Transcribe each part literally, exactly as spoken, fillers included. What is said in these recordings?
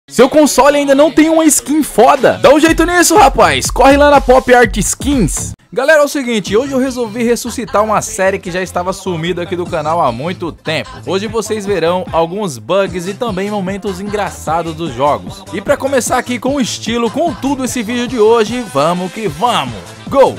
Seu console ainda não tem uma skin foda? Dá um jeito nisso, rapaz. Corre lá na Pop Art Skins. Galera, é o seguinte, hoje eu resolvi ressuscitar uma série que já estava sumida aqui do canal há muito tempo. Hoje vocês verão alguns bugs e também momentos engraçados dos jogos. E pra começar aqui com estilo, com tudo esse vídeo de hoje, vamos que vamos. Go!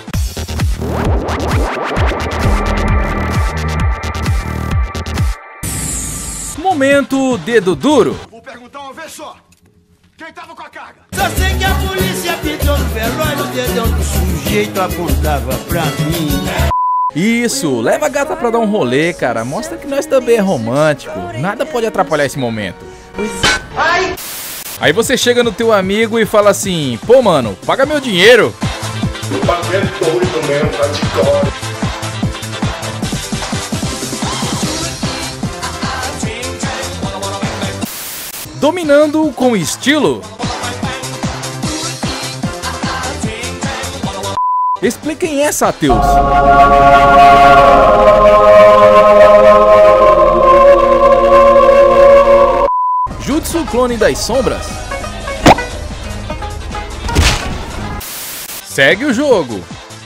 Momento dedo duro. Vou perguntar uma vez só. Quem tava com a carga? Só sei que a polícia pintou no velório, o dedão do sujeito apontava pra mim. Isso, leva a gata pra dar um rolê, cara. Mostra que nós também é romântico. Nada pode atrapalhar esse momento. Ai! Aí você chega no teu amigo e fala assim: pô, mano, paga meu dinheiro. O papel doido mesmo, tá de cor. Dominando com estilo. Expliquem essa, Ateus. Jutsu Clone das Sombras. Segue o jogo.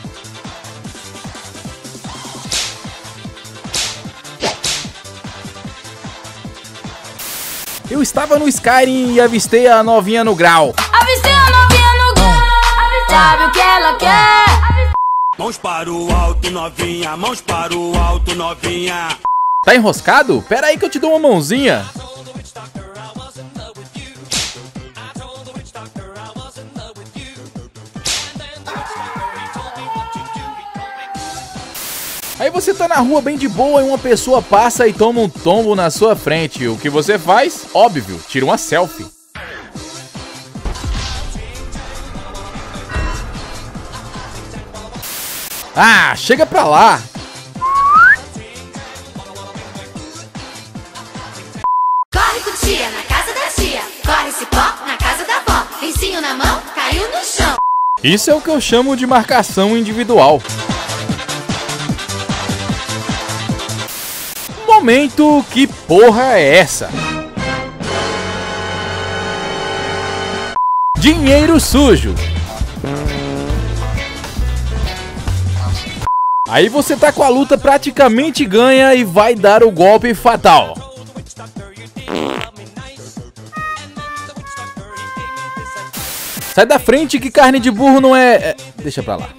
Eu estava no Skyrim e avistei a novinha no grau. Avistei a novinha no grau. Sabe o que ela quer? Mãos para o alto, novinha. Mãos para o alto, novinha. Tá enroscado? Pera aí que eu te dou uma mãozinha. Aí você tá na rua bem de boa e uma pessoa passa e toma um tombo na sua frente. O que você faz? Óbvio, tira uma selfie. Ah, chega pra lá. Corre com tia na casa da tia. Corre cipó na casa da avó. Lencinho na mão, caiu no chão. Isso é o que eu chamo de marcação individual. Momento, que porra é essa? Dinheiro sujo. Aí você tá com a luta praticamente ganha e vai dar o golpe fatal. Sai da frente que carne de burro não é... é... Deixa pra lá.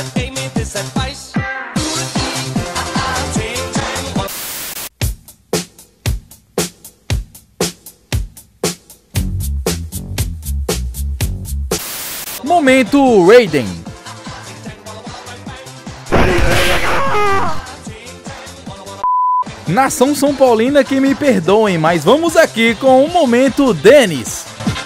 Momento Raiden. Nação São Paulina que me perdoem, mas vamos aqui com o momento Denis.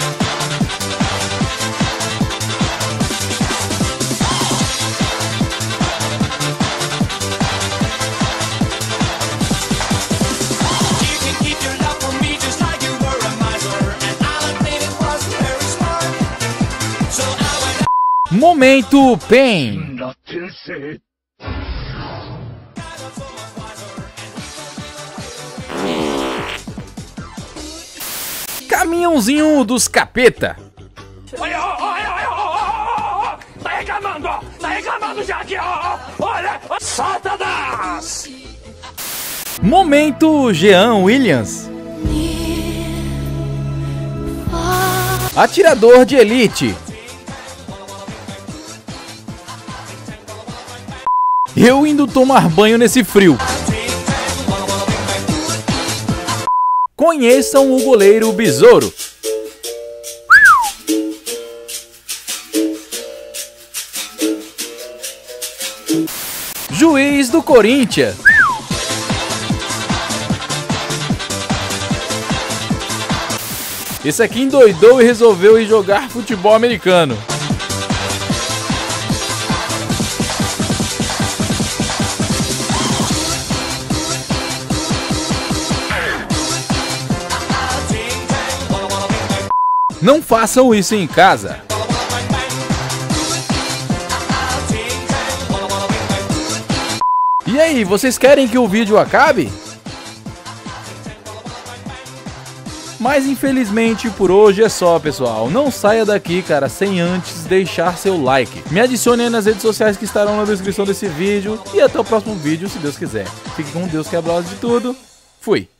Momento Pain. Caminhãozinho dos capeta. Olha, olha, olha, olha, tá reclamando, ó. Tá reclamando já aqui, ó. Olha, Satanás. Momento Jean Williams. Atirador de elite. Eu indo tomar banho nesse frio. Conheçam o goleiro Besouro. Juiz do Corinthians. Esse aqui endoidou e resolveu ir jogar futebol americano. Não façam isso em casa. E aí, vocês querem que o vídeo acabe? Mas infelizmente por hoje é só, pessoal. Não saia daqui, cara, sem antes deixar seu like. Me adicione aí nas redes sociais que estarão na descrição desse vídeo. E até o próximo vídeo, se Deus quiser. Fique com Deus, que é a base de tudo. Fui!